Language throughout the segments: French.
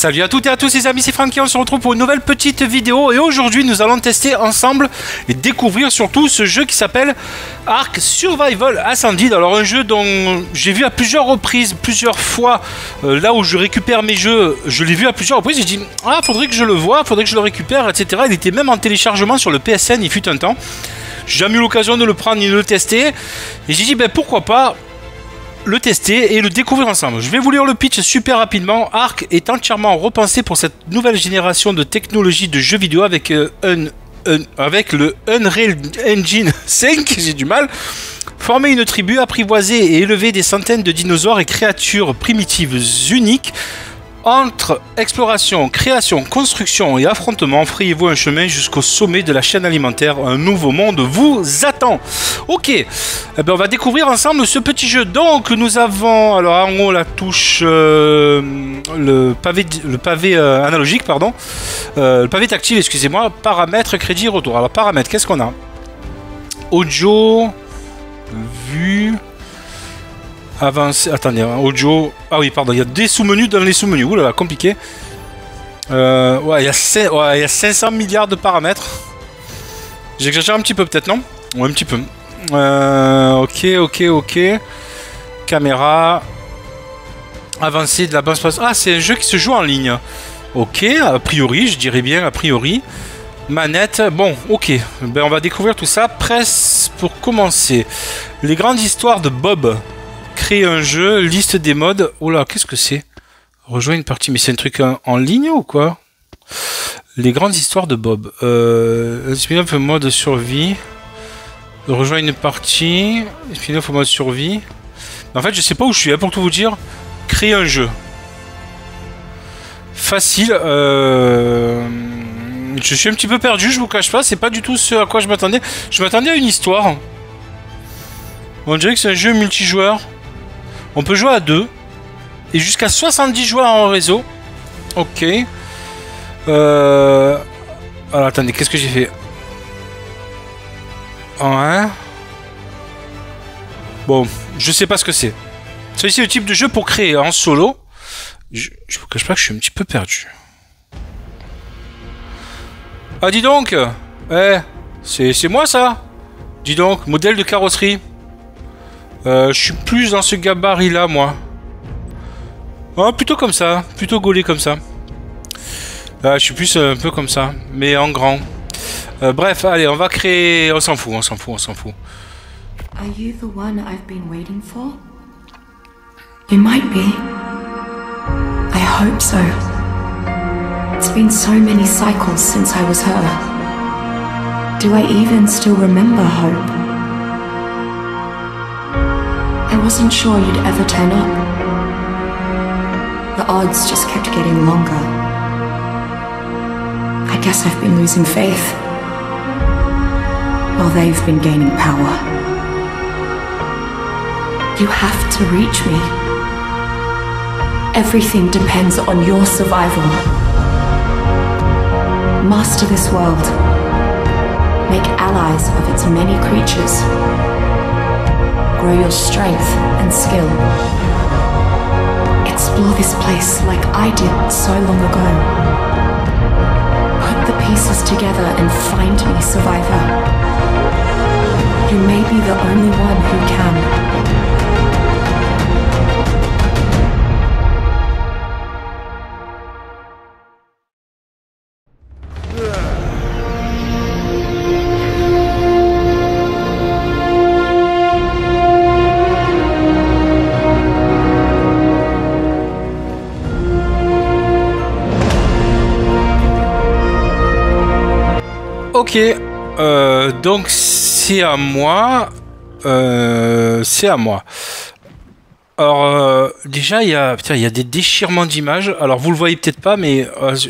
Salut à toutes et à tous les amis, c'est Francky, on se retrouve pour une nouvelle petite vidéo et aujourd'hui nous allons tester ensemble et découvrir surtout ce jeu qui s'appelle Ark Survival Ascended. Alors un jeu dont j'ai vu à plusieurs reprises, plusieurs fois, là où je récupère mes jeux, je l'ai vu à plusieurs reprises, j'ai dit ah faudrait que je le voie, faudrait que je le récupère, etc. Il était même en téléchargement sur le PSN, il fut un temps. J'ai jamais eu l'occasion de le prendre ni de le tester et j'ai dit ben pourquoi pas le tester et le découvrir ensemble. Je vais vous lire le pitch super rapidement. Ark est entièrement repensé pour cette nouvelle génération de technologies de jeux vidéo avec le Unreal Engine 5, j'ai du mal. Former une tribu, apprivoiser et élever des centaines de dinosaures et créatures primitives uniques. Entre exploration, création, construction et affrontement, frayez-vous un chemin jusqu'au sommet de la chaîne alimentaire. Un nouveau monde vous attend. Ok, eh ben on va découvrir ensemble ce petit jeu. Donc nous avons, alors en haut la touche, le pavé analogique, pardon, le pavé tactile, excusez-moi, paramètres, crédit, retour. Alors paramètres, qu'est-ce qu'on a? Audio, vue... Avancé, attendez, audio. Ah oui, pardon, il y a des sous-menus dans les sous-menus. Ouh là là, compliqué. Ouais, il y a 500 milliards de paramètres. J'exagère un petit peu, peut-être, non? Ouais, un petit peu. Ok. Caméra. Avancé de la base. Ah, c'est un jeu qui se joue en ligne. Ok, a priori, je dirais bien, a priori. Manette, bon, ok. Ben, on va découvrir tout ça. Presse pour commencer. Les grandes histoires de Bob. Créer un jeu, liste des modes. Oh là, qu'est-ce que c'est? Rejoindre une partie, mais c'est un truc en ligne ou quoi? Les grandes histoires de Bob. Spin-off mode survie. Rejoindre une partie. Spin-off mode survie. En fait, je sais pas où je suis, hein, pour tout vous dire. Créer un jeu. Facile. Je suis un petit peu perdu, je vous cache pas. C'est pas du tout ce à quoi je m'attendais. Je m'attendais à une histoire. On dirait que c'est un jeu multijoueur. On peut jouer à 2. Et jusqu'à 70 joueurs en réseau. Ok. Alors attendez, qu'est-ce que j'ai fait? Ouais. Bon, je sais pas ce que c'est. Celui-ci est le type de jeu pour créer en solo. Je vous cache pas que je suis un petit peu perdu. Ah dis donc. C'est moi ça. Dis donc, modèle de carrosserie. Je suis plus dans ce gabarit là moi. Oh, plutôt comme ça, plutôt gaulé comme ça. Je suis plus un peu comme ça, mais en grand. Bref, allez, on va créer. On s'en fout. Are you the one I've been waiting for? You might be. I hope so. It's been so many cycles since I was her. Do I even still remember Hope? I wasn't sure you'd ever turn up. The odds just kept getting longer. I guess I've been losing faith, while they've been gaining power. You have to reach me. Everything depends on your survival. Master this world. Make allies of its many creatures. Grow your strength and skill. Explore this place like I did so long ago. Put the pieces together and find me, survivor. You may be the only one who can. Ok, donc c'est à moi. Alors déjà il y a des déchirements d'images. Alors vous le voyez peut-être pas, mais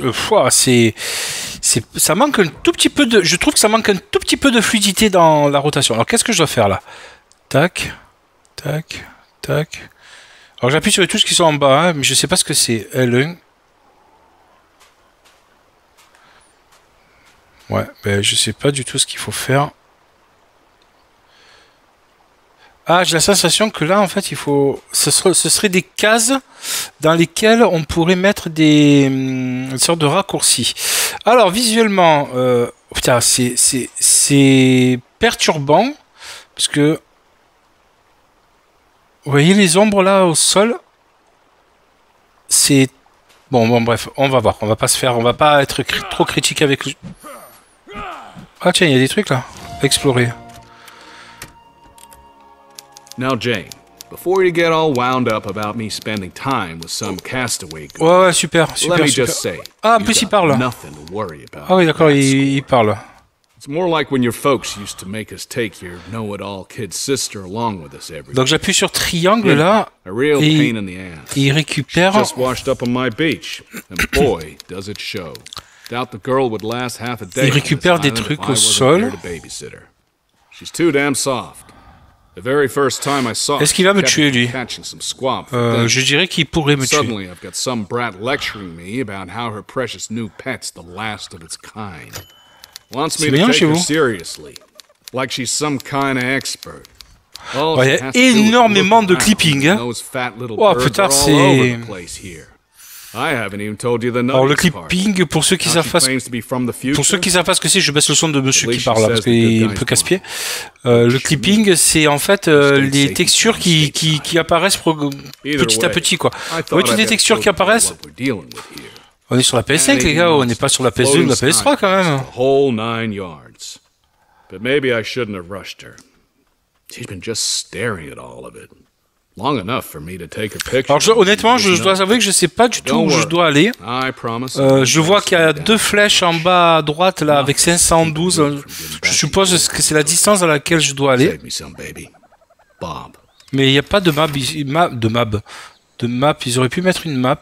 ça manque un tout petit peu de. Je trouve que ça manque un tout petit peu de fluidité dans la rotation. Alors qu'est-ce que je dois faire là? Tac. Alors j'appuie sur les touches qui sont en bas, hein, mais je sais pas ce que c'est. L1. Ouais, ben je sais pas du tout ce qu'il faut faire. Ah, j'ai la sensation que là, en fait, il faut... ce serait des cases dans lesquelles on pourrait mettre une sorte de raccourci. Alors, visuellement, putain, c'est perturbant, parce que... Vous voyez les ombres là au sol? C'est... Bon, bref, on va voir. On va pas être trop critique avec... Ah tiens, il y a des trucs là. Explorer. Now, Jane, before you get all wound up about me spending time with some castaway girl, Ouais, super. let me just say, Ah, en plus il parle. nothing to worry about. Ah oui, d'accord, il parle. It's more like when your folks used to make us take your know-it-all kid sister along with us every Donc j'appuie sur triangle là, a real et pain in the ass. il récupère... Just washed up on my beach, and boy, does it show. Doubt the girl would last half a day. Il récupère des trucs au sol. She's too damn soft. The very first time I saw her, Est-ce qu'il va me kept tuer lui? catching some squab for dinner. Je dirais qu'il pourrait me tuer. Suddenly, I've got some brat lecturing me about how her precious new pet's the last of its kind. Wants me to take her seriously, like she's some kind of expert. Oh, il y a énormément de clipping. Hein. Oh putain, c'est... Alors le clipping, pour ceux qui savent pas, ce que c'est, je baisse le son de monsieur qui parle là, parce qu'il est un peu casse-pied. Le clipping, c'est en fait les textures qui apparaissent petit à petit quoi. Vous voyez toutes les textures qui apparaissent. On est sur la PS5 les gars, on n'est pas sur la PS2 ou la PS3 quand même. Alors honnêtement, je dois avouer que je sais pas du tout où je dois aller. Je vois qu'il y a 2 flèches en bas à droite là avec 512. Je suppose que c'est la distance à laquelle je dois aller. Mais il n'y a pas de map, de map. Ils auraient pu mettre une map.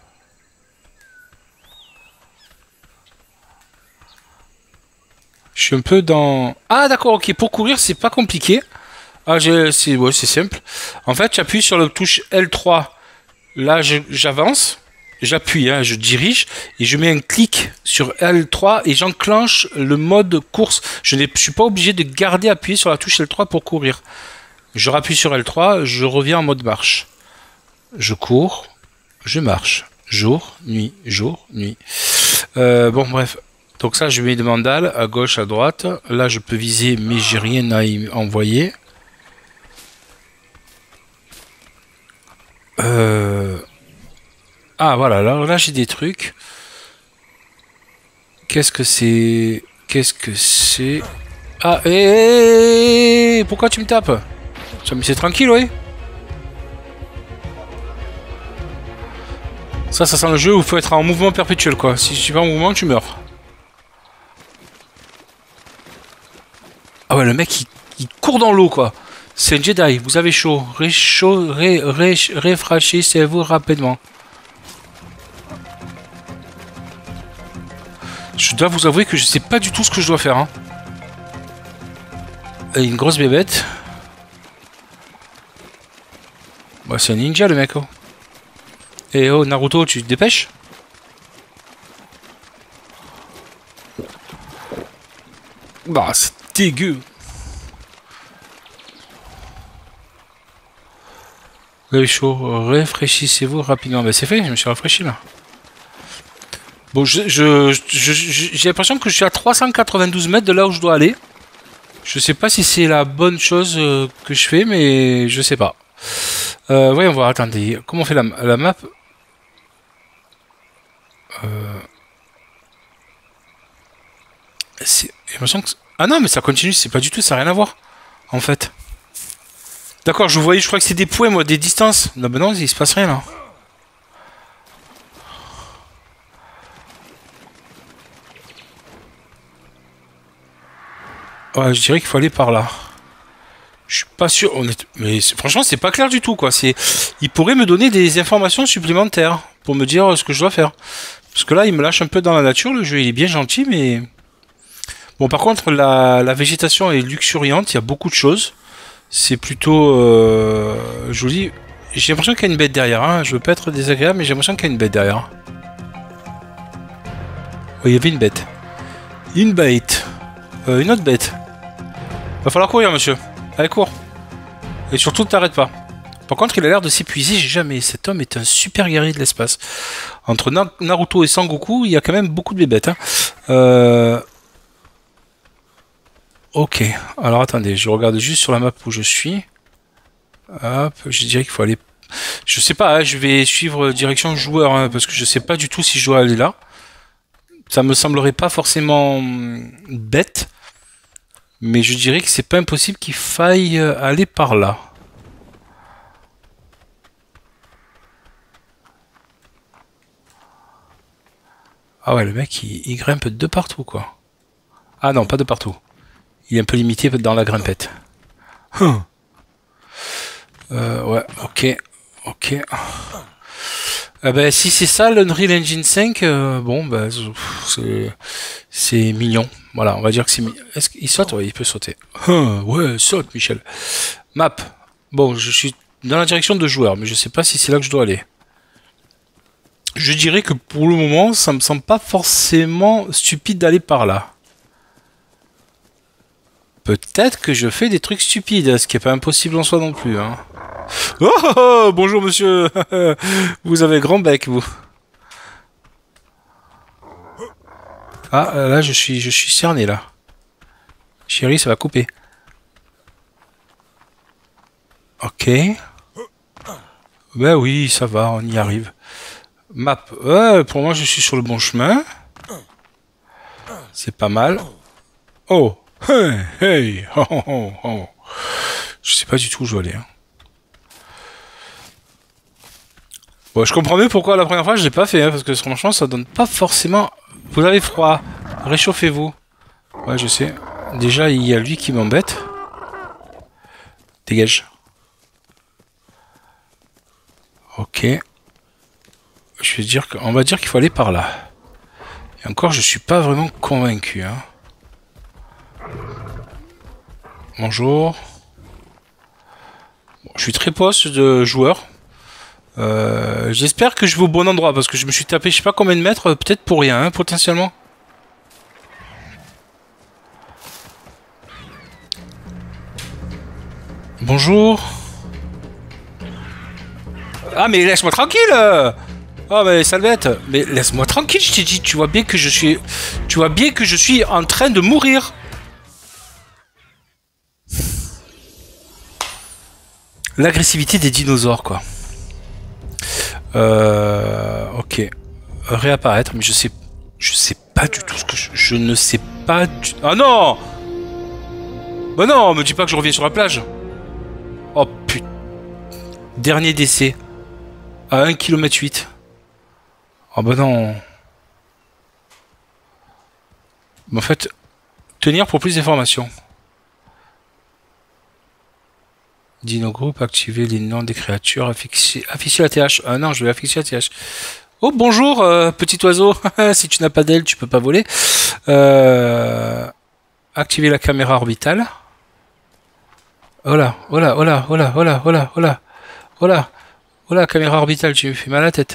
Je suis un peu dans... Ah d'accord, ok, pour courir c'est pas compliqué. Ah, c'est simple. En fait, j'appuie sur la touche L3. Là, j'avance. J'appuie, hein, je dirige. Et je mets un clic sur L3 et j'enclenche le mode course. Je suis pas obligé de garder appuyé sur la touche L3 pour courir. Je rappuie sur L3, je reviens en mode marche. Je cours, je marche. Jour, nuit, jour, nuit. Bon, bref. Donc ça, je mets des mandales à gauche, à droite. Là, je peux viser, mais j'ai rien à y envoyer. Ah voilà, là j'ai des trucs. Qu'est-ce que c'est? Ah, pourquoi tu me tapes? Ça me c'est tranquille, oui. Ça sent le jeu où il faut être en mouvement perpétuel, quoi. Si tu es pas en mouvement, tu meurs. Ah ouais, le mec, il court dans l'eau, quoi. C'est un Jedi, vous avez chaud. Réfrachez-vous rapidement. Je dois vous avouer que je sais pas du tout ce que je dois faire. Hein. Et une grosse bébête. Bah, c'est un ninja, le mec. Oh. Et oh, Naruto, tu te dépêches? Bah, c'est dégueu. Vous avez chaud, réfléchissez-vous rapidement. Ben c'est fait, je me suis rafraîchi là. Bon, j'ai l'impression que je suis à 392 mètres de là où je dois aller. Je sais pas si c'est la bonne chose que je fais, mais je sais pas. Voyons voir, attendez. Comment on fait la map? J'ai l'impression que... Ah non, mais ça continue, c'est pas du tout, ça n'a rien à voir. En fait. D'accord, je voyais, je crois que c'est des points, moi, des distances. Non, ben non, il se passe rien là. Ouais, je dirais qu'il faut aller par là. Je suis pas sûr, mais franchement, c'est pas clair du tout, quoi. Il pourrait me donner des informations supplémentaires pour me dire ce que je dois faire. Parce que là, il me lâche un peu dans la nature. Le jeu, il est bien gentil, mais bon, par contre, la végétation est luxuriante. Il y a beaucoup de choses. C'est plutôt joli. J'ai l'impression qu'il y a une bête derrière. Hein. Je veux pas être désagréable, mais j'ai l'impression qu'il y a une bête derrière. Oh, il y avait une bête. Une bête. Une autre bête. Va falloir courir, monsieur. Allez, cours. Et surtout, t'arrêtes pas. Par contre, il a l'air de s'épuiser jamais. Cet homme est un super guerrier de l'espace. Entre Naruto et Sangoku, il y a quand même beaucoup de bébêtes. Hein. Ok. Alors attendez, je regarde juste sur la map où je suis. Hop, je dirais qu'il faut aller... Je sais pas, hein, je vais suivre direction joueur, hein, parce que je sais pas du tout si je dois aller là. Ça me semblerait pas forcément bête. Mais je dirais que c'est pas impossible qu'il faille aller par là. Ah ouais, le mec, il grimpe de partout, quoi. Ah non, pas de partout. Il est un peu limité dans la grimpette. Ouais, ok. Ok. Ben, si c'est ça, l'Unreal Engine 5, bon, ben, c'est mignon. Voilà, on va dire que c'est mignon. Est-ce qu'il saute? Ouais, il peut sauter. Ouais, saute, Michel. Map. Bon, je suis dans la direction de joueur, mais je sais pas si c'est là que je dois aller. Je dirais que pour le moment, ça me semble pas forcément stupide d'aller par là. Peut-être que je fais des trucs stupides, ce qui est pas impossible en soi non plus. Hein. Oh, bonjour monsieur. Vous avez grand bec, vous. Ah, là, je suis cerné, là. Chérie, ça va couper. Ok. Ben oui, ça va, on y arrive. Map. Pour moi, je suis sur le bon chemin. C'est pas mal. Oh. Hey, hey. Oh, oh, oh. Je sais pas du tout où je dois aller. Hein. Bon, je comprends mieux pourquoi la première fois je l'ai pas fait, hein, parce que franchement, ça donne pas forcément... Vous avez froid. Réchauffez-vous. Ouais, je sais. Déjà, il y a lui qui m'embête. Dégage. Ok. Je vais dire qu'on va dire qu'il faut aller par là. Et encore, je suis pas vraiment convaincu. Hein. Bonjour. Bon, je suis très poste de joueur. J'espère que je vais au bon endroit parce que je me suis tapé je sais pas combien de mètres, peut-être pour rien, hein, potentiellement. Bonjour. Ah mais laisse-moi tranquille. Oh mais salvette, mais laisse-moi tranquille, je t'ai dit, tu vois bien que je suis en train de mourir. L'agressivité des dinosaures, quoi. Ok. Réapparaître, mais je sais pas du tout ce que je ne sais pas du... Ah non! Bah non, me dis pas que je reviens sur la plage. Oh putain. Dernier décès. À 1,8 km. Oh bah non. Mais en fait, tenir pour plus d'informations. Dino Group, activer les noms des créatures, afficher la TH. Ah non, je vais afficher la TH. Oh bonjour, petit oiseau. Si tu n'as pas d'aile, tu peux pas voler. Activer la caméra orbitale. Voilà, voilà, voilà, voilà, voilà, voilà, voilà, voilà, voilà, caméra orbitale, tu me fais mal à la tête.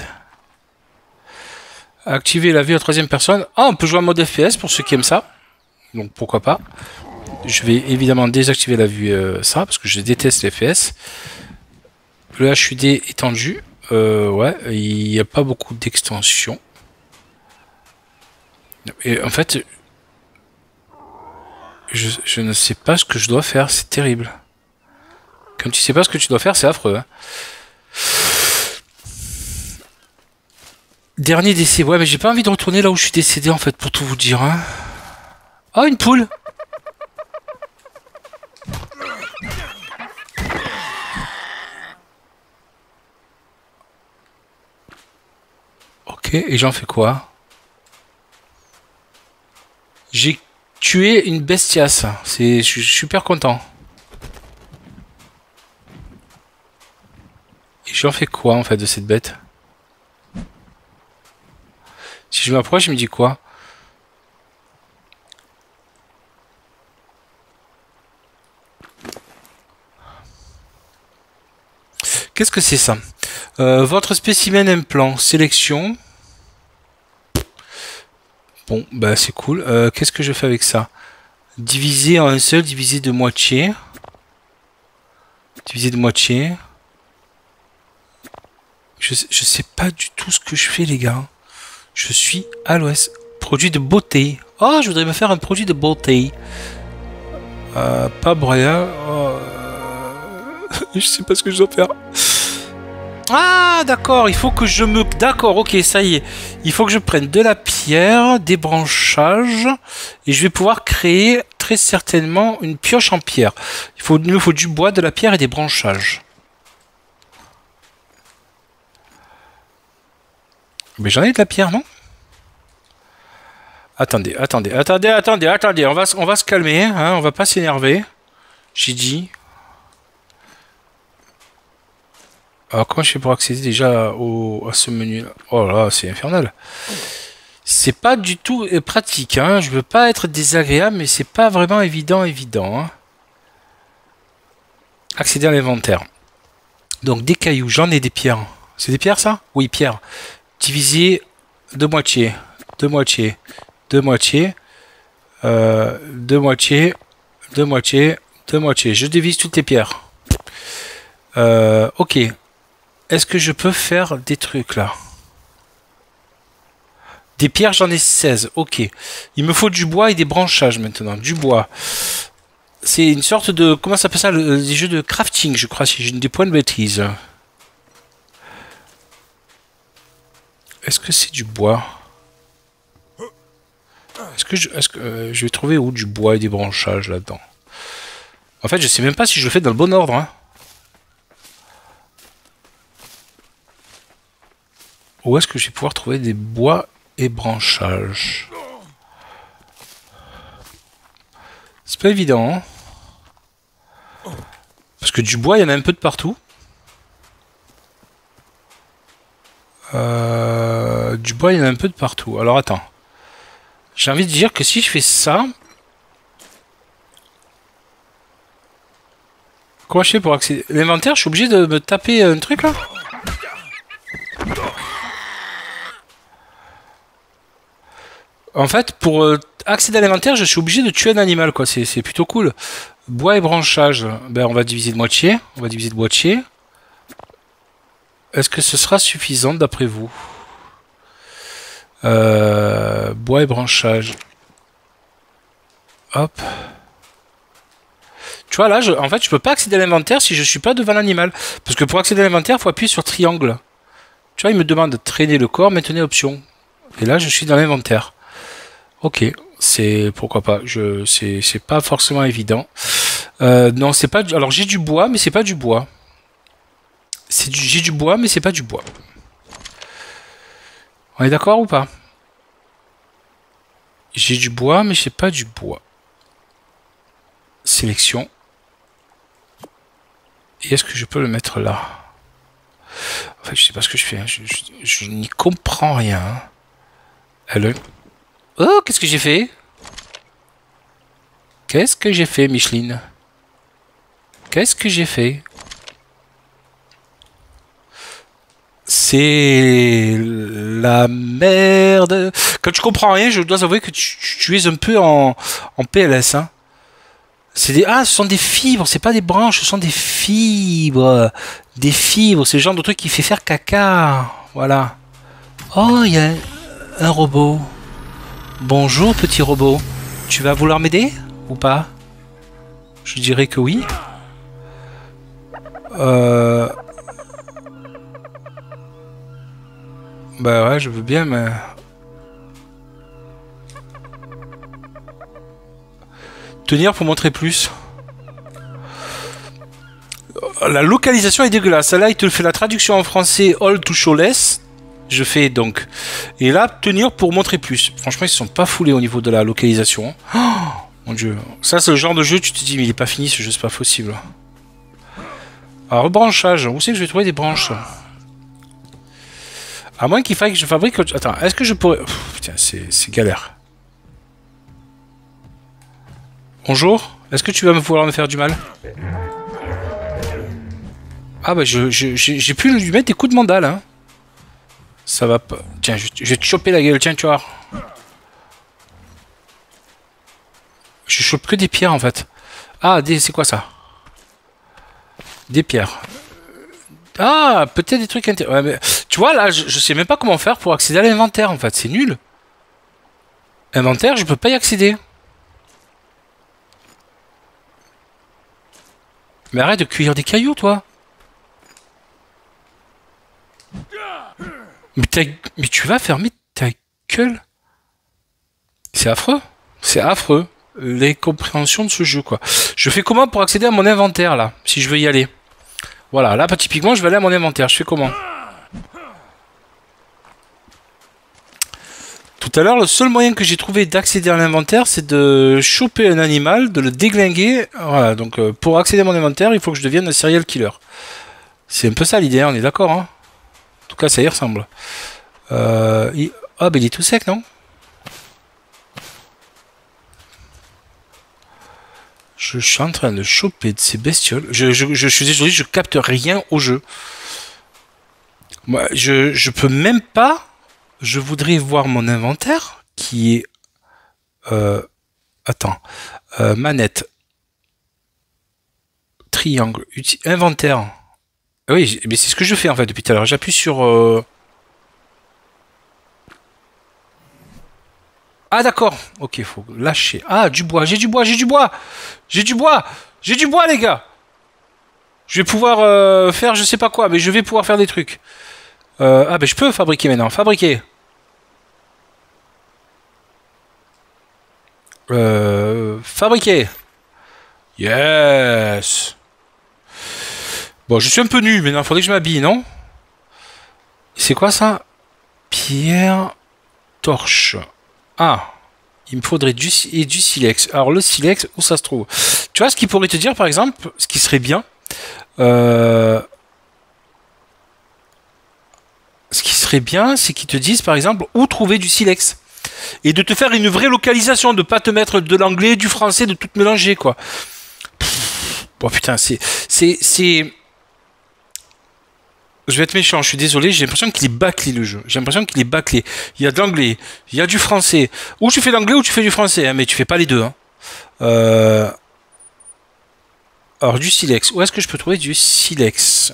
Activer la vue à troisième personne. Ah, on peut jouer en mode FPS pour ceux qui aiment ça. Donc pourquoi pas. Je vais évidemment désactiver la vue ça, parce que je déteste les FPS. Le HUD étendu. Ouais, il n'y a pas beaucoup d'extensions. Et en fait, je ne sais pas ce que je dois faire, c'est terrible. Quand tu sais pas ce que tu dois faire, c'est affreux. Hein. Dernier décès, ouais, mais j'ai pas envie de retourner là où je suis décédé en fait, pour tout vous dire. Hein. Oh, une poule! Ok, et j'en fais quoi? J'ai tué une bestiace. Je suis super content. Et j'en fais quoi en fait de cette bête? Si je m'approche, je me dis quoi? Qu'est-ce que c'est ça? Votre spécimen implant, sélection. Bon, bah c'est cool. Qu'est-ce que je fais avec ça? Diviser en un seul, diviser de moitié. Divisé de moitié. Je sais pas du tout ce que je fais, les gars. Je suis à l'ouest. Produit de beauté. Oh, je voudrais me faire un produit de beauté. Pas broyeur. Je sais pas ce que je dois faire. Ah, d'accord. Il faut que je me... D'accord, ok, ça y est. Il faut que je prenne de la pierre, des branchages. Et je vais pouvoir créer très certainement une pioche en pierre. Il me faut du bois, de la pierre et des branchages. Mais j'en ai de la pierre, non? Attendez. On va se calmer, hein, on va pas s'énerver. J'ai dit. Alors comment je fais pour accéder déjà à ce menu là? Oh là, c'est infernal. C'est pas du tout pratique, hein. Je veux pas être désagréable, mais c'est pas vraiment évident, hein. Accéder à l'inventaire. Donc des cailloux, j'en ai des pierres. C'est des pierres ça? Oui, pierres. Divisé de moitié. De moitié. De moitié. De moitié. De moitié. De moitié. Je divise toutes les pierres. Ok. Est-ce que je peux faire des trucs là? Des pierres, j'en ai 16. Ok. Il me faut du bois et des branchages maintenant. Du bois. C'est une sorte de... Comment ça s'appelle ça? Des jeux de crafting, je crois, si j'ai des points de bêtises. Est-ce que c'est du bois? Est-ce que je vais trouver où du bois et des branchages là-dedans? En fait, je sais même pas si je le fais dans le bon ordre, hein. Où est-ce que je vais pouvoir trouver des bois et branchages? C'est pas évident, hein. Parce que du bois, il y en a un peu de partout. Du bois, il y en a un peu de partout. Alors, attends. J'ai envie de dire que si je fais ça... Comment je fais pour accéder? L'inventaire, je suis obligé de me taper un truc, là? En fait, pour accéder à l'inventaire, je suis obligé de tuer un animal, quoi. C'est plutôt cool. Bois et branchage. Ben, on va diviser de moitié. On va diviser de moitié. Est-ce que ce sera suffisant, d'après vous? Bois et branchage. Hop. Tu vois, là, en fait, je peux pas accéder à l'inventaire si je suis pas devant l'animal. Parce que pour accéder à l'inventaire, il faut appuyer sur triangle. Tu vois, il me demande de traîner le corps, maintenez option. Et là, je suis dans l'inventaire. Ok, c'est pourquoi pas. C'est pas forcément évident. Non, c'est pas. Alors j'ai du bois, mais c'est pas du bois. J'ai du bois, mais c'est pas du bois. On est d'accord ou pas? J'ai du bois, mais c'est pas du bois. Sélection. Et est-ce que je peux le mettre là? En fait, je sais pas ce que je fais. Hein. Je n'y comprends rien. Hello. Oh, qu'est-ce que j'ai fait? Qu'est-ce que j'ai fait, Micheline? Qu'est-ce que j'ai fait? C'est la merde. Quand tu comprends rien, je dois avouer que tu es un peu en PLS. Hein. Ce sont des fibres, c'est pas des branches, ce sont des fibres. Des fibres, c'est le genre de truc qui fait faire caca. Voilà. Oh, il y a un robot. Bonjour, petit robot. Tu vas vouloir m'aider ou pas? Je dirais que oui. Bah ouais, je veux bien, mais... Tenir pour montrer plus. La localisation est dégueulasse. Là, il te fait la traduction en français all to show less. Je fais donc. Et là, tenir pour montrer plus. Franchement, ils se sont pas foulés au niveau de la localisation. Oh, mon dieu. Ça, c'est le genre de jeu, tu te dis, mais il est pas fini ce jeu, c'est pas possible. Alors, rebranchage. Où c'est que je vais trouver des branches? À moins qu'il faille que je fabrique... Attends, est-ce que je pourrais... Putain, c'est galère. Bonjour. Est-ce que tu vas vouloir me faire du mal? Ah bah, j'ai pu lui mettre des coups de mandale, hein. Ça va pas... Tiens, je vais te choper la gueule, tiens, tu vois. Je chope que des pierres, en fait. Ah, c'est quoi ça? Des pierres. Ah, peut-être des trucs intéressants. Ouais, mais... Tu vois, là, je sais même pas comment faire pour accéder à l'inventaire, en fait. C'est nul. Inventaire, je peux pas y accéder. Mais arrête de cueillir des cailloux, toi. Mais tu vas fermer ta gueule. C'est affreux. C'est affreux. Les compréhensions de ce jeu, quoi. Je fais comment pour accéder à mon inventaire, là, si je veux y aller? Voilà, là, typiquement, je vais aller à mon inventaire. Je fais comment? Tout à l'heure, le seul moyen que j'ai trouvé d'accéder à l'inventaire, c'est de choper un animal, de le déglinguer. Voilà, donc pour accéder à mon inventaire, il faut que je devienne un serial killer. C'est un peu ça l'idée, on est d'accord, hein? En tout cas, ça y ressemble. Ah, ben il est tout sec, non? Je suis en train de choper de ces bestioles. Je suis désolé, je capte rien au jeu. Moi, je peux même pas. Je voudrais voir mon inventaire qui est. Attends. Manette. Triangle. Inventaire. Oui, mais c'est ce que je fais en fait depuis tout à l'heure. J'appuie sur. Ah d'accord. Ok, faut lâcher. Ah, du bois. J'ai du bois. J'ai du bois. J'ai du bois. J'ai du bois, les gars. Je vais pouvoir faire je sais pas quoi, mais je vais pouvoir faire des trucs. Ah ben je peux fabriquer maintenant. Fabriquer. Fabriquer. Yes. Bon, je suis un peu nu, mais il faudrait que je m'habille, non? C'est quoi ça? Pierre, torche. Ah, il me faudrait du silex. Alors le silex, où ça se trouve? Tu vois ce qu'il pourrait te dire, par exemple, ce qui serait bien. Ce qui serait bien, c'est qu'ils te disent, par exemple, où trouver du silex. Et de te faire une vraie localisation, de pas te mettre de l'anglais, du français, de tout mélanger, quoi. Bon, putain, c'est... Je vais être méchant, je suis désolé, j'ai l'impression qu'il est bâclé le jeu. J'ai l'impression qu'il est bâclé. Il y a de l'anglais, il y a du français. Ou tu fais l'anglais ou tu fais du français, hein, mais tu fais pas les deux. Hein. Alors, du silex. Où est-ce que je peux trouver du silex?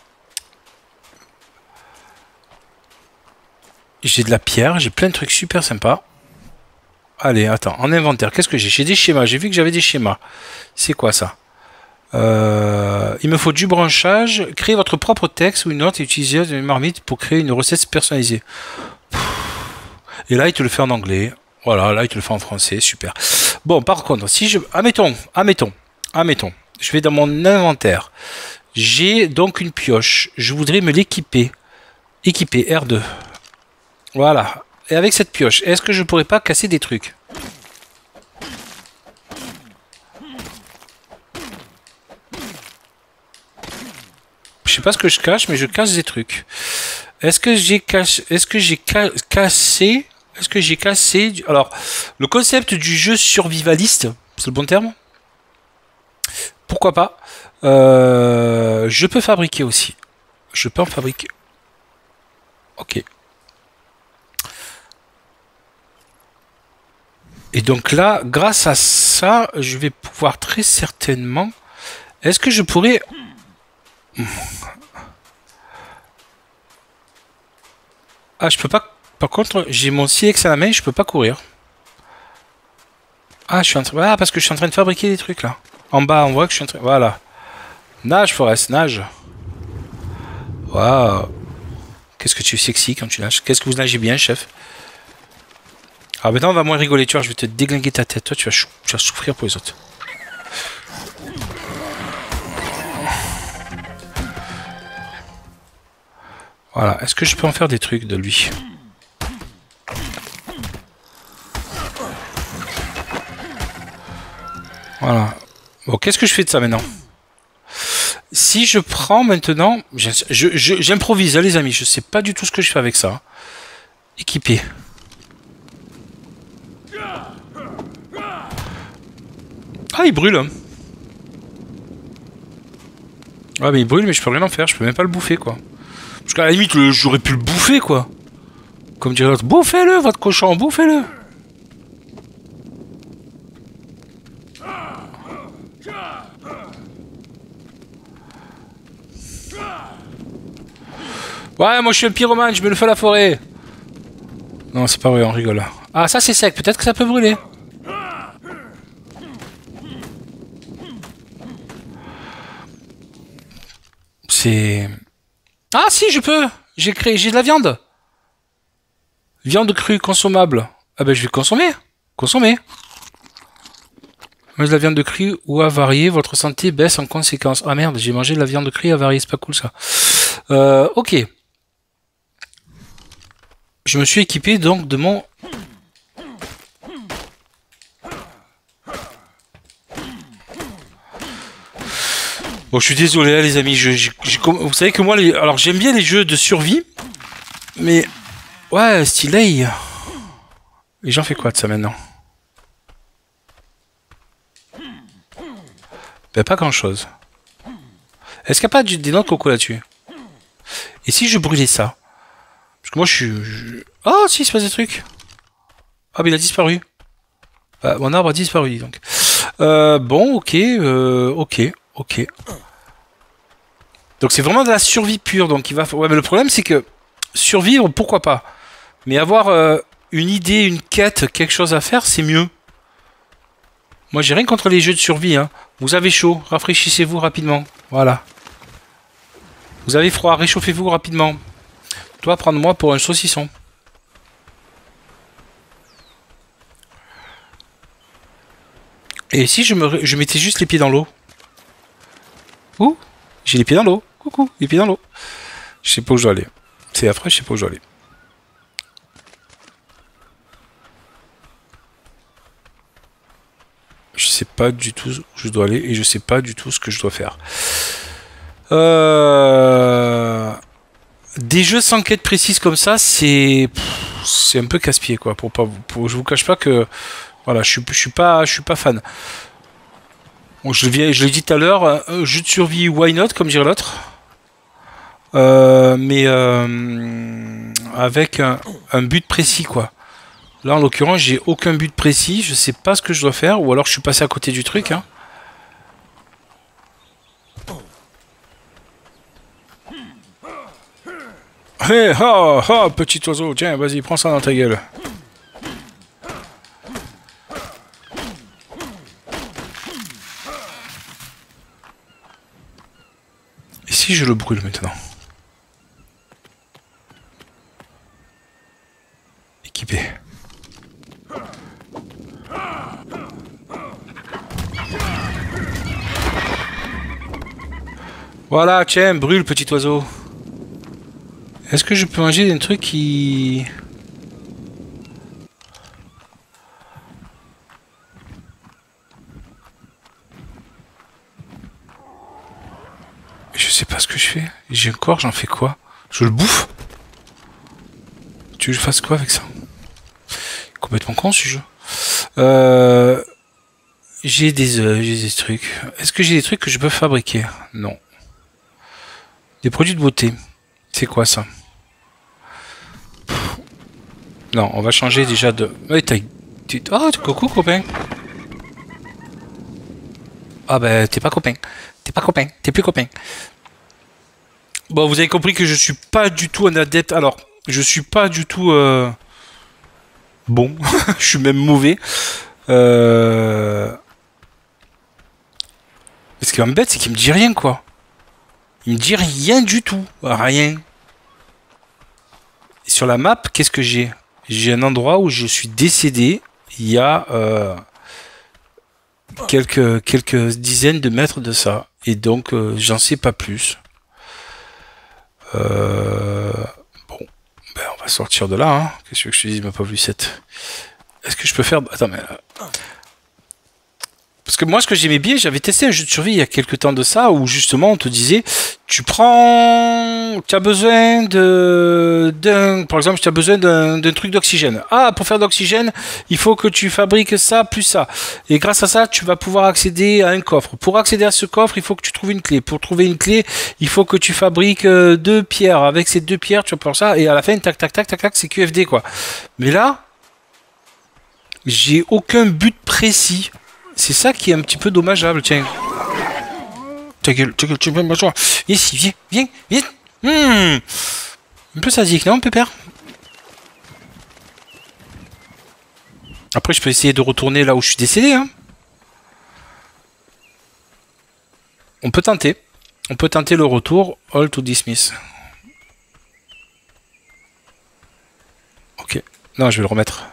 J'ai de la pierre, j'ai plein de trucs super sympas. Allez, attends, en inventaire, qu'est-ce que j'ai? J'ai des schémas, j'ai vu que j'avais des schémas. C'est quoi ça? Il me faut du branchage. Créez votre propre texte ou une note et utilisez une marmite pour créer une recette personnalisée. Et là, il te le fait en anglais. Voilà, là, il te le fait en français. Super. Bon, par contre, si je... Admettons. Je vais dans mon inventaire. J'ai donc une pioche. Je voudrais me l'équiper. Équiper, R2. Voilà. Et avec cette pioche, est-ce que je pourrais pas casser des trucs? Je sais pas ce que je cache, mais je casse des trucs. Est-ce que j'ai cassé... Alors, le concept du jeu survivaliste, c'est le bon terme? Pourquoi pas? Je peux fabriquer aussi. Je peux en fabriquer. Ok. Et donc là, grâce à ça, je vais pouvoir très certainement... Est-ce que je pourrais... Ah, je peux pas... Par contre, j'ai mon silex à la main, je peux pas courir. Ah, je suis en train... Ah, parce que je suis en train de fabriquer des trucs, là. En bas, on voit que je suis en train... Voilà. Nage, Forest, nage. Waouh. Qu'est-ce que tu es sexy quand tu nages. Qu'est-ce que vous nagez bien, chef. Alors maintenant, on va moins rigoler, tu vois, je vais te déglinguer ta tête. Toi, tu vas souffrir pour les autres. Voilà, est-ce que je peux en faire des trucs de lui? Voilà. Bon, qu'est-ce que je fais de ça maintenant? Si je prends maintenant... J'improvise, hein, les amis, je sais pas du tout ce que je fais avec ça. Équipé. Ah, il brûle. Hein. Ah, mais il brûle, mais je peux rien en faire, je peux même pas le bouffer, quoi. Parce qu'à la limite, j'aurais pu le bouffer, quoi. Comme dirait l'autre, bouffez-le, votre cochon, bouffez-le. Ouais, moi je suis un pyromane, je mets le feu à la forêt. Non, c'est pas vrai, on rigole. Ah, ça c'est sec, peut-être que ça peut brûler. C'est... Ah si, je peux. J'ai de la viande. Viande crue, consommable. Ah ben je vais consommer. Consommer. Manger de la viande crue ou avariée, votre santé baisse en conséquence. Ah merde, j'ai mangé de la viande crue avariée, c'est pas cool ça. Ok. Je me suis équipé donc de mon... Bon, je suis désolé les amis, vous savez que moi, alors j'aime bien les jeux de survie, mais... Ouais, stylé. Et j'en fais quoi de ça maintenant? Ben pas grand chose. Est-ce qu'il n'y a pas des noix de coco là-dessus? Et si je brûlais ça? Parce que moi je suis... Oh si, il se passe des trucs. Ah mais il a disparu. Mon arbre a disparu dis donc. Bon, ok, ok. Donc c'est vraiment de la survie pure. Donc il va... Ouais mais le problème c'est que survivre, pourquoi pas. Mais avoir une idée, une quête, quelque chose à faire, c'est mieux. Moi j'ai rien contre les jeux de survie, hein. Vous avez chaud, rafraîchissez-vous rapidement. Voilà. Vous avez froid, réchauffez-vous rapidement. Toi, prends-moi pour un saucisson. Et si je mettais juste les pieds dans l'eau? Ouh, j'ai les pieds dans l'eau. Coucou, les pieds dans l'eau. Je sais pas où je dois aller. C'est affreux, je sais pas où je dois aller. Je sais pas du tout où je dois aller et je sais pas du tout ce que je dois faire. Des jeux sans quête précise comme ça, c'est un peu casse-pied quoi. Je vous cache pas que voilà, je suis pas fan. Bon, je l'ai dit tout à l'heure, jeu de survie why not comme dirait l'autre. Mais avec un but précis quoi. Là en l'occurrence j'ai aucun but précis, je sais pas ce que je dois faire ou alors je suis passé à côté du truc hein. Hé, petit oiseau, tiens, vas-y, prends ça dans ta gueule. Et si je le brûle maintenant? Équipé. Voilà, tiens, brûle, petit oiseau. Est-ce que je peux manger des trucs qui... Je sais pas ce que je fais. J'ai un corps, j'en fais quoi? Je le bouffe? Tu veux que je fasse quoi avec ça? Complètement con ce jeu. J'ai des œufs, j'ai des trucs. Est-ce que j'ai des trucs que je peux fabriquer? Non. Des produits de beauté. C'est quoi ça? Non, on va changer déjà de... Oh, coucou copain. Ah ben, t'es pas copain. T'es pas copain. T'es plus copain. Bon, vous avez compris que je suis pas du tout un adepte. Alors, je suis pas du tout... Bon. Je suis même mauvais. Ce qui m'embête, c'est qu'il me dit rien, quoi. Il me dit rien du tout. Rien. Et sur la map, qu'est-ce que j'ai? J'ai un endroit où je suis décédé. Il y a quelques dizaines de mètres de ça. Et donc, j'en sais pas plus. Bon. Ben, on va sortir de là. Hein. Qu'est-ce que je te dis, ma pauvre Lucette? Est-ce que je peux faire... Attends, mais... Parce que moi, ce que j'aimais bien, j'avais testé un jeu de survie il y a quelques temps de ça, où justement, on te disait, tu as besoin par exemple, tu as besoin d'un truc d'oxygène. Ah, pour faire d'oxygène, il faut que tu fabriques ça, plus ça. Et grâce à ça, tu vas pouvoir accéder à un coffre. Pour accéder à ce coffre, il faut que tu trouves une clé. Pour trouver une clé, il faut que tu fabriques 2 pierres. Avec ces 2 pierres, tu vas pouvoir ça. Et à la fin, tac, tac, tac, tac, tac, c'est QFD, quoi. Mais là, j'ai aucun but précis. C'est ça qui est un petit peu dommageable, tiens. Ta gueule, tu peux m'asseoir. Viens ici, viens. Un peu sadique, non, Pépère? Après, je peux essayer de retourner là où je suis décédé, hein. On peut tenter. On peut tenter le retour. All to dismiss. Ok. Non, je vais le remettre.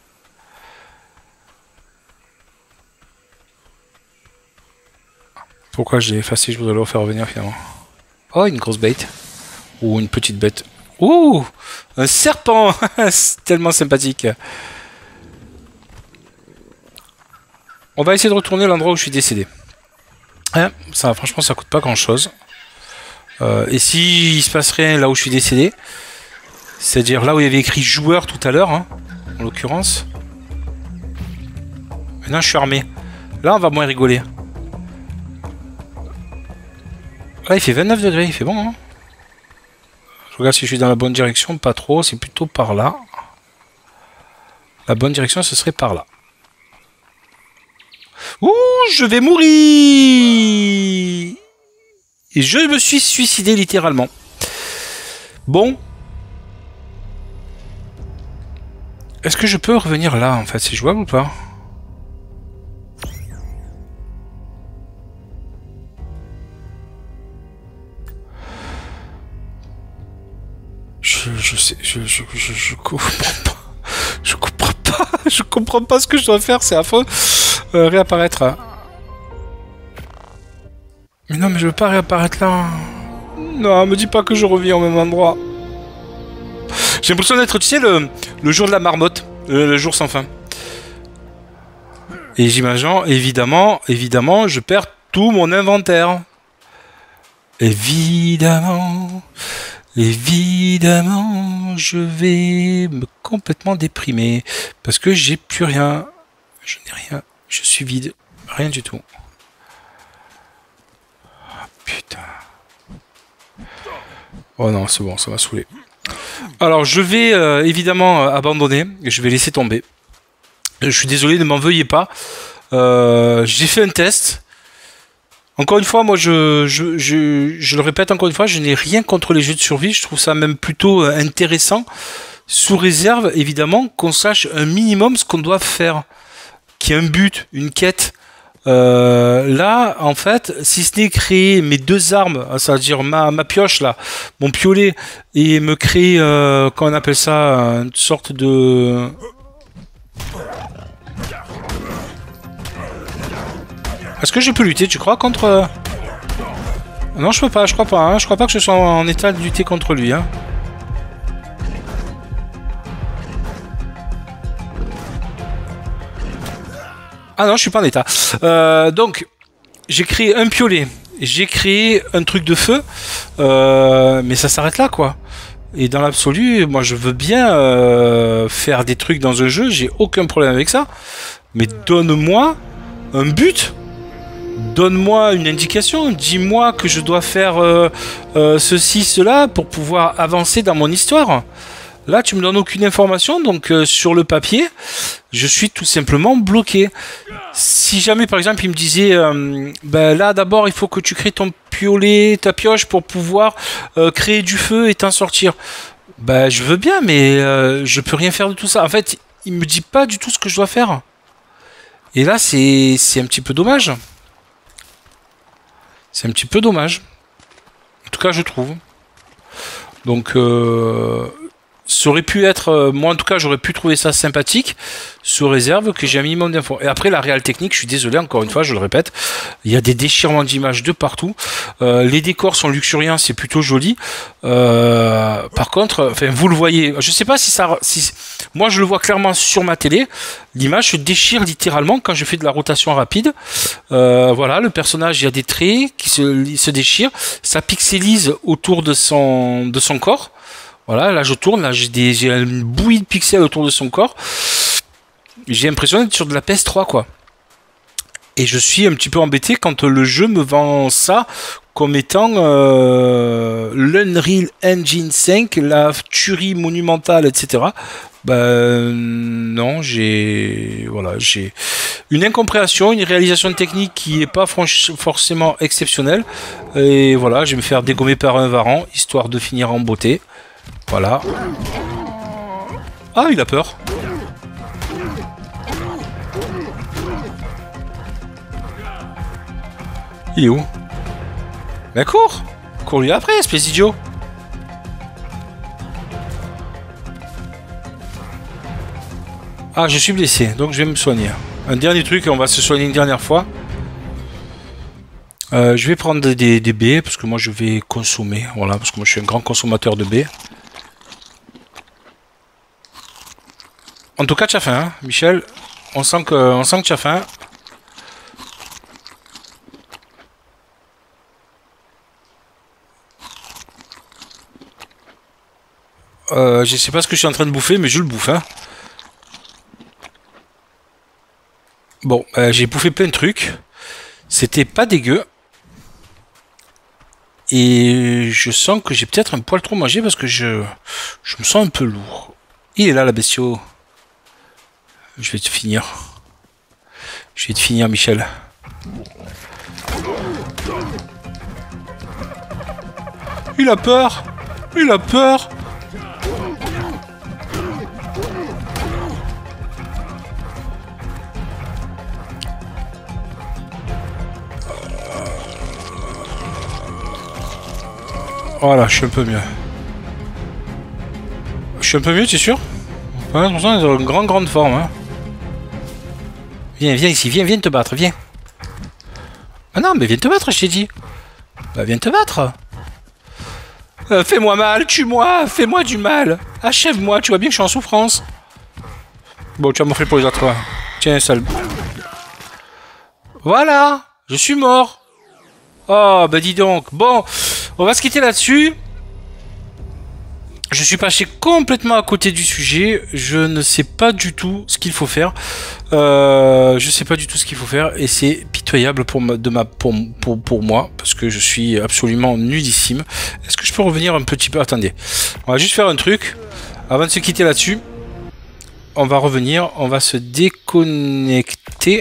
Pourquoi je l'ai effacé? Je voudrais le refaire revenir finalement. Oh, une grosse bête. Ou une petite bête. Ouh, un serpent. C'est tellement sympathique. On va essayer de retourner à l'endroit où je suis décédé. Ouais, ça, franchement, ça coûte pas grand chose. Et si il se passe rien là où je suis décédé, c'est-à-dire là où il y avait écrit joueur tout à l'heure, hein, en l'occurrence. Maintenant, je suis armé. Là, on va moins rigoler. Là, il fait 29 degrés, il fait bon, hein. Je regarde si je suis dans la bonne direction, pas trop, c'est plutôt par là. La bonne direction, ce serait par là. Ouh, je vais mourir! Et je me suis suicidé littéralement. Bon. Est-ce que je peux revenir là, en fait? C'est jouable ou pas? Je comprends pas. Je comprends pas ce que je dois faire, c'est affreux. Réapparaître. Mais non, mais je veux pas réapparaître là. Non, me dis pas que je reviens au même endroit. J'ai l'impression d'être, tu sais, le jour de la marmotte. Le jour sans fin. Et j'imagine, évidemment, je perds tout mon inventaire. Évidemment, je vais me complètement déprimer. Parce que j'ai plus rien. Je n'ai rien. Je suis vide. Rien du tout. Oh, putain. Oh non, c'est bon, ça m'a saoulé. Alors, je vais évidemment abandonner. Je vais laisser tomber. Je suis désolé, ne m'en veuillez pas. J'ai fait un test. Encore une fois, moi, je le répète encore une fois, je n'ai rien contre les jeux de survie. Je trouve ça même plutôt intéressant. Sous réserve, évidemment, qu'on sache un minimum ce qu'on doit faire. Qu'il y ait un but, une quête. Là, en fait, si ce n'est créer mes deux armes, c'est-à-dire ma pioche, là, mon piolet, et me créer, comment on appelle ça, une sorte de... Est-ce que je peux lutter, tu crois, contre... Non, je peux pas, je crois pas, hein. Je crois pas que je sois en état de lutter contre lui, hein. Ah non, je suis pas en état. Donc, j'ai créé un piolet, j'ai créé un truc de feu, mais ça s'arrête là, quoi. Et dans l'absolu, moi, je veux bien faire des trucs dans un jeu, j'ai aucun problème avec ça. Mais donne-moi un but. Donne-moi une indication, dis-moi que je dois faire ceci, cela pour pouvoir avancer dans mon histoire. Là, tu me donnes aucune information, donc sur le papier, je suis tout simplement bloqué. Si jamais, par exemple, il me disait, ben là, d'abord, il faut que tu crées ton piolet, ta pioche pour pouvoir créer du feu et t'en sortir. Ben, je veux bien, mais je peux rien faire de tout ça. En fait, il me dit pas du tout ce que je dois faire. Et là, c'est un petit peu dommage. C'est un petit peu dommage. En tout cas, je trouve. Donc, ça aurait pu être... moi, en tout cas, j'aurais pu trouver ça sympathique, sous réserve que j'ai un minimum d'infos. Et après, la réal technique, je suis désolé, encore une fois, je le répète, il y a des déchirements d'images de partout. Les décors sont luxuriants, c'est plutôt joli. Par contre, enfin, vous le voyez, je sais pas si ça... moi, je le vois clairement sur ma télé. L'image se déchire littéralement quand je fais de la rotation rapide. Voilà, le personnage, il y a des traits qui se déchirent. Ça pixelise autour de son corps. Voilà, là je tourne, là j'ai une bouillie de pixels autour de son corps. J'ai l'impression d'être sur de la PS3, quoi. Et je suis un petit peu embêté quand le jeu me vend ça comme étant l'Unreal Engine 5, la tuerie monumentale, etc. Ben non, j'ai une incompréhension, une réalisation technique qui n'est pas forcément exceptionnelle. Et voilà, je vais me faire dégommer par un varan, histoire de finir en beauté. Voilà. Ah, il a peur. Il est où? Mais cours! Cours lui après, espèce d'idiot! Ah, je suis blessé, donc je vais me soigner. Un dernier truc, on va se soigner une dernière fois. Je vais prendre des baies, parce que moi je vais consommer. Voilà, parce que moi je suis un grand consommateur de baies. En tout cas, tu as faim, hein, Michel. On sent que tu as faim. Je sais pas ce que je suis en train de bouffer, mais je le bouffe, hein. Bon, j'ai bouffé plein de trucs. C'était pas dégueu. Et je sens que j'ai peut-être un poil trop mangé parce que je me sens un peu lourd. Il est là, la bestiole. Je vais te finir. Je vais te finir, Michel. Il a peur. Il a peur. Voilà, je suis un peu mieux. Je suis un peu mieux, tu es sûr? Ouais, on est dans une grande forme. Hein. Viens ici, viens te battre, viens. Ah non, mais viens te battre, je t'ai dit. Bah, viens te battre. Fais-moi mal, tue-moi, fais-moi du mal. Achève-moi, tu vois bien que je suis en souffrance. Bon, tu vas m'offrir pour les autres. Tiens, sale. Voilà, je suis mort. Oh, bah dis donc. Bon, on va se quitter là-dessus. Je suis passé complètement à côté du sujet. Je ne sais pas du tout ce qu'il faut faire. Je sais pas du tout ce qu'il faut faire. Et c'est pitoyable pour moi. Parce que je suis absolument nullissime. Est-ce que je peux revenir un petit peu? Attendez. On va juste faire un truc. Avant de se quitter là-dessus. On va revenir. On va se déconnecter.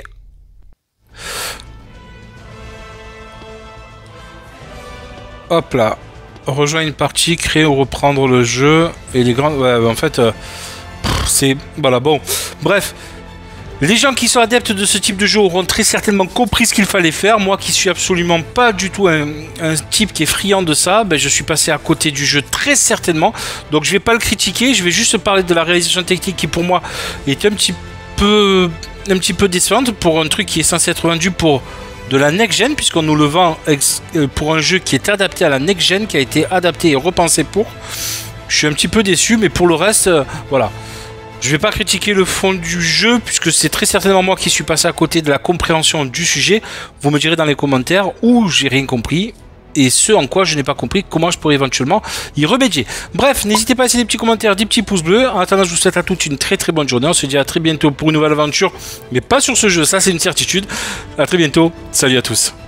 Hop là. Rejoindre une partie, créer ou reprendre le jeu. Et les grandes... Ouais, en fait... c'est... Voilà, bon. Bref. Les gens qui sont adeptes de ce type de jeu auront très certainement compris ce qu'il fallait faire. Moi qui suis absolument pas du tout un type qui est friand de ça, ben, je suis passé à côté du jeu très certainement. Donc je vais pas le critiquer. Je vais juste parler de la réalisation technique qui pour moi est un petit peu décevante pour un truc qui est censé être vendu pour... de la next-gen, puisqu'on nous le vend pour un jeu qui est adapté à la next-gen, qui a été adapté et repensé pour. Je suis un petit peu déçu, mais pour le reste, voilà. Je vais pas critiquer le fond du jeu, puisque c'est très certainement moi qui suis passé à côté de la compréhension du sujet. Vous me direz dans les commentaires où j'ai rien compris, et ce en quoi je n'ai pas compris, comment je pourrais éventuellement y remédier. Bref, n'hésitez pas à laisser des petits commentaires, des petits pouces bleus. En attendant, je vous souhaite à toutes une très bonne journée. On se dit à très bientôt pour une nouvelle aventure, mais pas sur ce jeu, ça c'est une certitude. À très bientôt, salut à tous.